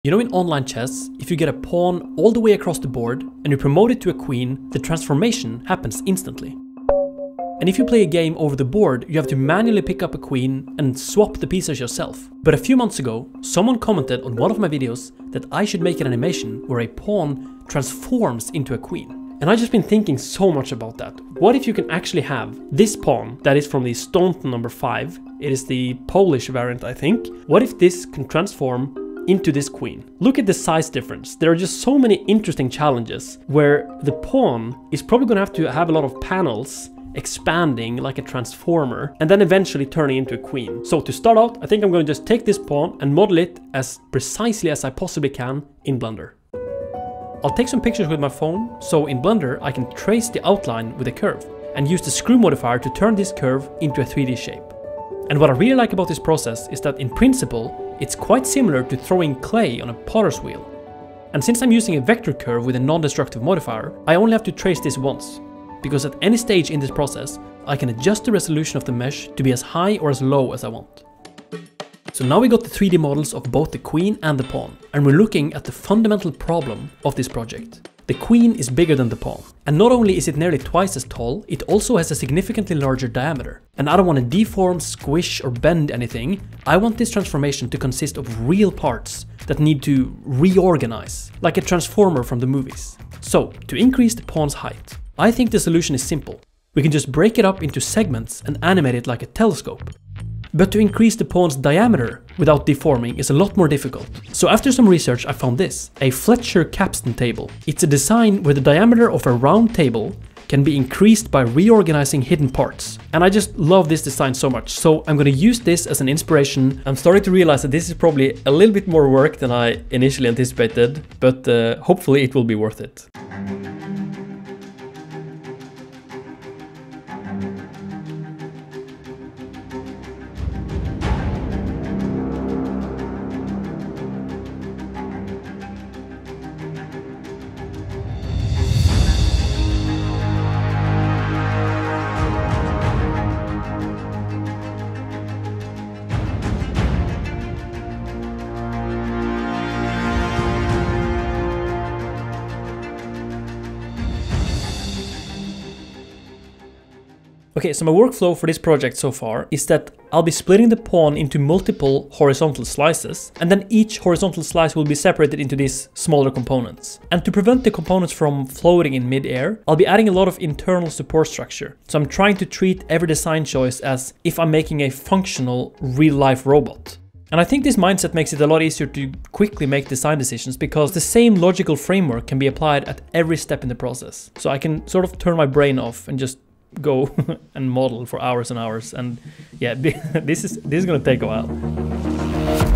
You know, in online chess, if you get a pawn all the way across the board and you promote it to a queen, the transformation happens instantly. And if you play a game over the board, you have to manually pick up a queen and swap the pieces yourself. But a few months ago, someone commented on one of my videos that I should make an animation where a pawn transforms into a queen. And I've just been thinking so much about that. What if you can actually have this pawn that is from the Staunton number 5? It is the Polish variant, I think. What if this can transform into this queen? Look at the size difference. There are just so many interesting challenges where the pawn is probably going to have a lot of panels expanding like a transformer and then eventually turning into a queen. So to start out, I think I'm going to just take this pawn and model it as precisely as I possibly can in Blender. I'll take some pictures with my phone, so in Blender I can trace the outline with a curve and use the screw modifier to turn this curve into a 3D shape. And what I really like about this process is that in principle it's quite similar to throwing clay on a potter's wheel. And since I'm using a vector curve with a non-destructive modifier, I only have to trace this once, because at any stage in this process I can adjust the resolution of the mesh to be as high or as low as I want. So now we got the 3D models of both the queen and the pawn, and we're looking at the fundamental problem of this project. The queen is bigger than the pawn, and not only is it nearly twice as tall, it also has a significantly larger diameter. And I don't want to deform, squish or bend anything. I want this transformation to consist of real parts that need to reorganize, like a transformer from the movies. So to increase the pawn's height, I think the solution is simple. We can just break it up into segments and animate it like a telescope. But to increase the pawn's diameter without deforming is a lot more difficult. So after some research I found this, a Fletcher capstan table. It's a design where the diameter of a round table can be increased by reorganizing hidden parts. And I just love this design so much, so I'm going to use this as an inspiration. I'm starting to realize that this is probably a little bit more work than I initially anticipated, but hopefully it will be worth it. Okay, so my workflow for this project so far is that I'll be splitting the pawn into multiple horizontal slices, and then each horizontal slice will be separated into these smaller components. And to prevent the components from floating in mid-air, I'll be adding a lot of internal support structure. So I'm trying to treat every design choice as if I'm making a functional real-life robot. And I think this mindset makes it a lot easier to quickly make design decisions, because the same logical framework can be applied at every step in the process. So I can sort of turn my brain off and just go and model for hours and hours, and yeah, this is gonna take a while.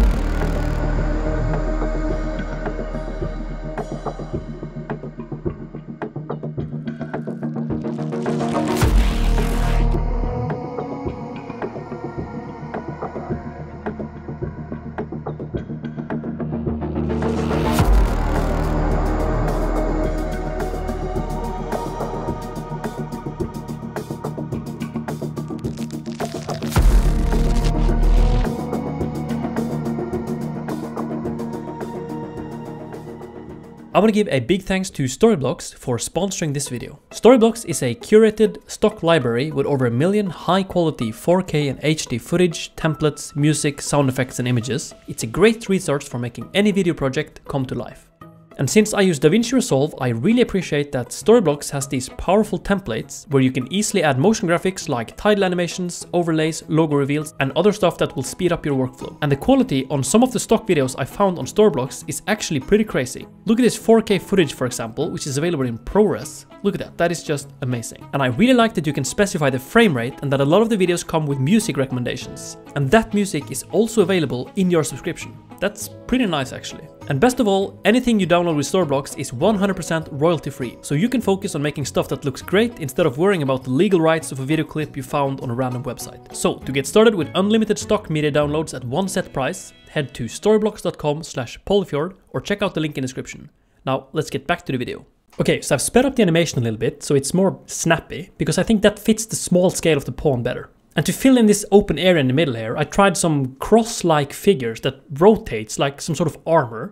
I want to give a big thanks to Storyblocks for sponsoring this video. Storyblocks is a curated stock library with over 1 million high-quality 4K and HD footage, templates, music, sound effects and images. It's a great resource for making any video project come to life. And since I use DaVinci Resolve, I really appreciate that Storyblocks has these powerful templates where you can easily add motion graphics like title animations, overlays, logo reveals, and other stuff that will speed up your workflow. And the quality on some of the stock videos I found on Storyblocks is actually pretty crazy. Look at this 4K footage, for example, which is available in ProRes. Look at that, that is just amazing. And I really like that you can specify the frame rate and that a lot of the videos come with music recommendations. And that music is also available in your subscription. That's pretty nice actually. And best of all, anything you download with Storyblocks is 100% royalty free, so you can focus on making stuff that looks great instead of worrying about the legal rights of a video clip you found on a random website. So to get started with unlimited stock media downloads at one set price, head to storyblocks.com/polyfjord or check out the link in the description. Now let's get back to the video. Okay, so I've sped up the animation a little bit so it's more snappy, because I think that fits the small scale of the pawn better. And to fill in this open area in the middle here, I tried some cross-like figures that rotates like some sort of armor.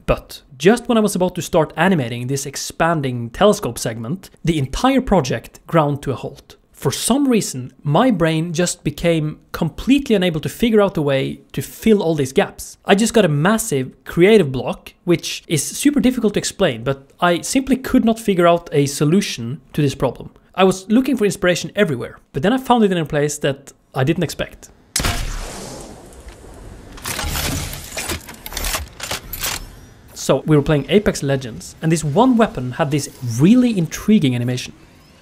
But just when I was about to start animating this expanding telescope segment, the entire project ground to a halt. For some reason, my brain just became completely unable to figure out a way to fill all these gaps. I just got a massive creative block, which is super difficult to explain, but I simply could not figure out a solution to this problem. I was looking for inspiration everywhere, but then I found it in a place that I didn't expect. So we were playing Apex Legends, and this one weapon had this really intriguing animation.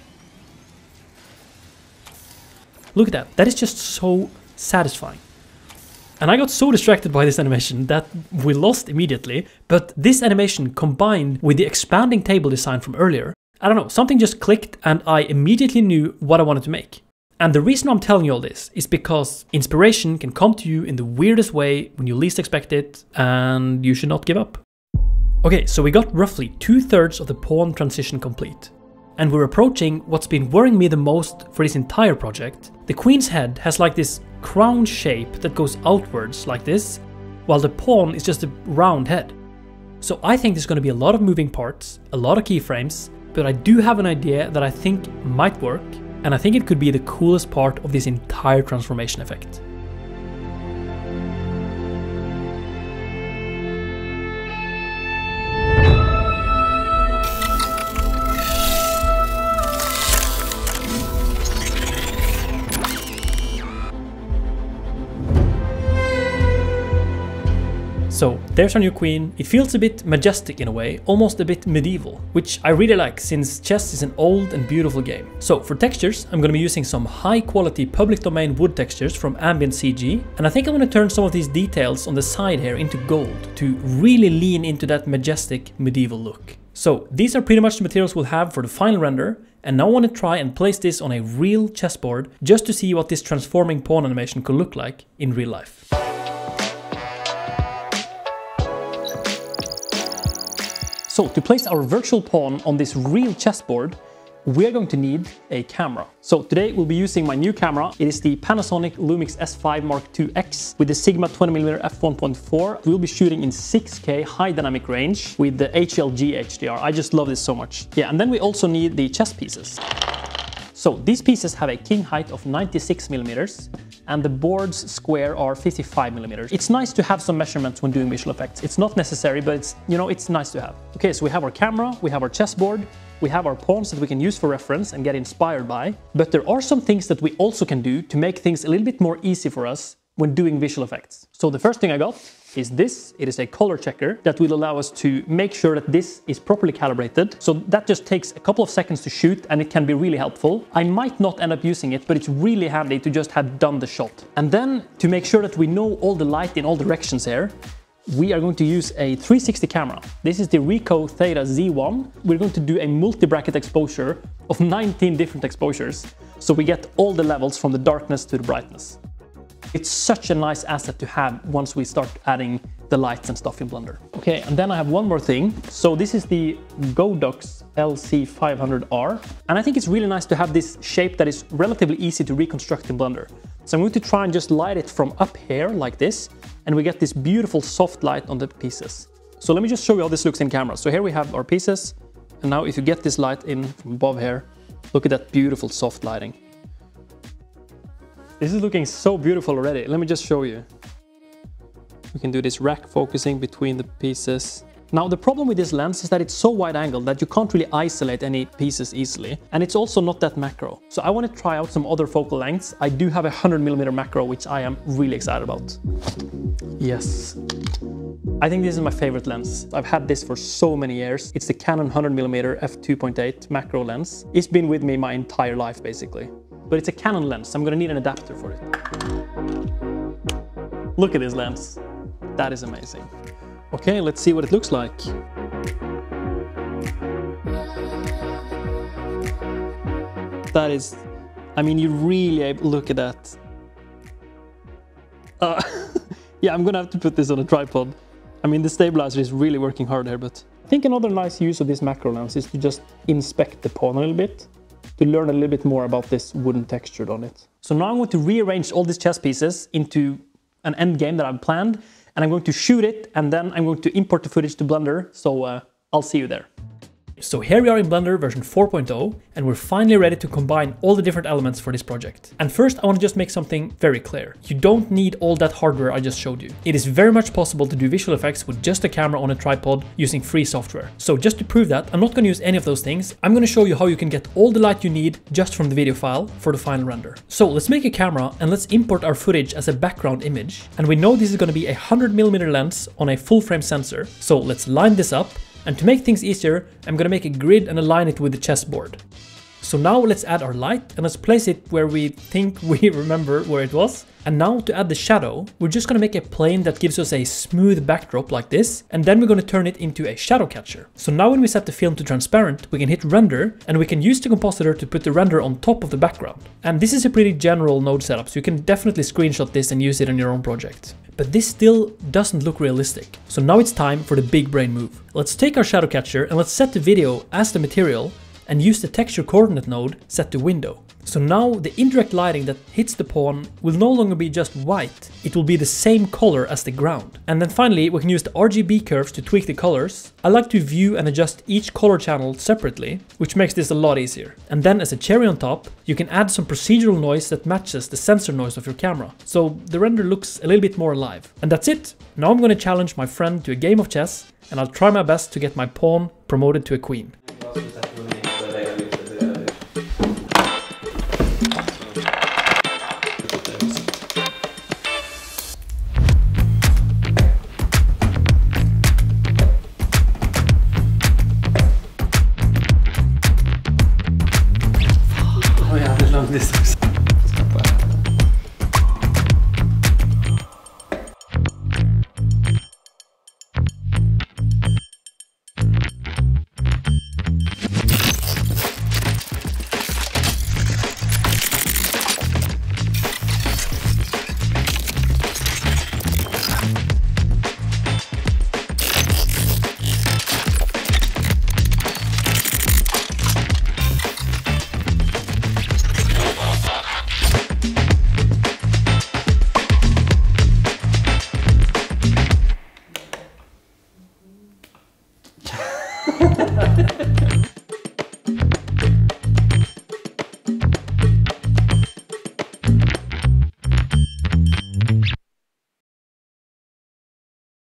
Look at that, that is just so satisfying. And I got so distracted by this animation that we lost immediately, but this animation combined with the expanding table design from earlier, I don't know, something just clicked and I immediately knew what I wanted to make. And the reason I'm telling you all this is because inspiration can come to you in the weirdest way when you least expect it, and you should not give up. Okay, so we got roughly 2/3 of the pawn transition complete. And we're approaching what's been worrying me the most for this entire project. The queen's head has like this crown shape that goes outwards like this, while the pawn is just a round head. So I think there's going to be a lot of moving parts, a lot of keyframes, but I do have an idea that I think might work, and I think it could be the coolest part of this entire transformation effect. So there's our new queen. It feels a bit majestic in a way, almost a bit medieval, which I really like since chess is an old and beautiful game. So for textures, I'm going to be using some high quality public domain wood textures from Ambient CG, and I think I'm going to turn some of these details on the side here into gold to really lean into that majestic medieval look. So these are pretty much the materials we'll have for the final render, and now I want to try and place this on a real chessboard just to see what this transforming pawn animation could look like in real life. So to place our virtual pawn on this real chessboard, we're going to need a camera. So today we'll be using my new camera. It is the Panasonic Lumix S5 Mark II X with the Sigma 20mm f1.4. We'll be shooting in 6K high dynamic range with the HLG HDR. I just love this so much. Yeah, and then we also need the chess pieces. So these pieces have a king height of 96mm and the board's square are 55mm. It's nice to have some measurements when doing visual effects. It's not necessary, but it's nice to have. Okay, so we have our camera, we have our chessboard, we have our pawns that we can use for reference and get inspired by. But there are some things that we also can do to make things a little bit more easy for us when doing visual effects. So the first thing I got is this. It is a color checker that will allow us to make sure that this is properly calibrated. So that just takes a couple of seconds to shoot and it can be really helpful. I might not end up using it, but it's really handy to just have done the shot. And then to make sure that we know all the light in all directions here, we are going to use a 360 camera. This is the Ricoh Theta Z1. We're going to do a multi-bracket exposure of 19 different exposures. So we get all the levels from the darkness to the brightness. It's such a nice asset to have once we start adding the lights and stuff in Blender. Okay, and then I have one more thing. So this is the Godox LC500R. And I think it's really nice to have this shape that is relatively easy to reconstruct in Blender. So I'm going to try and just light it from up here like this, and we get this beautiful soft light on the pieces. So let me just show you how this looks in camera. So here we have our pieces, and now if you get this light in from above here, look at that beautiful soft lighting. This is looking so beautiful already. Let me just show you. We can do this rack focusing between the pieces. Now the problem with this lens is that it's so wide angle that you can't really isolate any pieces easily. And it's also not that macro. So I want to try out some other focal lengths. I do have a 100mm macro, which I am really excited about. Yes. I think this is my favorite lens. I've had this for so many years. It's the Canon 100mm f2.8 macro lens. It's been with me my entire life basically. But it's a Canon lens, so I'm gonna need an adapter for it. Look at this lens. That is amazing. Okay, let's see what it looks like. That is, I mean, you really look at that. Yeah, I'm gonna have to put this on a tripod. I mean, the stabilizer is really working hard here, but I think another nice use of this macro lens is to just inspect the pawn a little bit, to learn a little bit more about this wooden texture on it. So now I'm going to rearrange all these chess pieces into an end game that I've planned, and I'm going to shoot it, and then I'm going to import the footage to Blender, so I'll see you there. So here we are in Blender version 4.0, and we're finally ready to combine all the different elements for this project. And first I want to just make something very clear. You don't need all that hardware I just showed you. It is very much possible to do visual effects with just a camera on a tripod using free software. So just to prove that, I'm not going to use any of those things. I'm going to show you how you can get all the light you need just from the video file for the final render. So let's make a camera and let's import our footage as a background image. And we know this is going to be a 100mm lens on a full frame sensor. So let's line this up. And to make things easier, I'm going to make a grid and align it with the chessboard. So now let's add our light and let's place it where we think we remember where it was. And now to add the shadow, we're just going to make a plane that gives us a smooth backdrop like this. And then we're going to turn it into a shadow catcher. So now when we set the film to transparent, we can hit render and we can use the compositor to put the render on top of the background. And this is a pretty general node setup, so you can definitely screenshot this and use it on your own project. But this still doesn't look realistic. So now it's time for the big brain move. Let's take our shadow catcher and let's set the video as the material and use the texture coordinate node set to window. So now the indirect lighting that hits the pawn will no longer be just white, it will be the same color as the ground. And then finally we can use the RGB curves to tweak the colors. I like to view and adjust each color channel separately, which makes this a lot easier. And then as a cherry on top, you can add some procedural noise that matches the sensor noise of your camera. So the render looks a little bit more alive. And that's it. Now I'm going to challenge my friend to a game of chess, and I'll try my best to get my pawn promoted to a queen.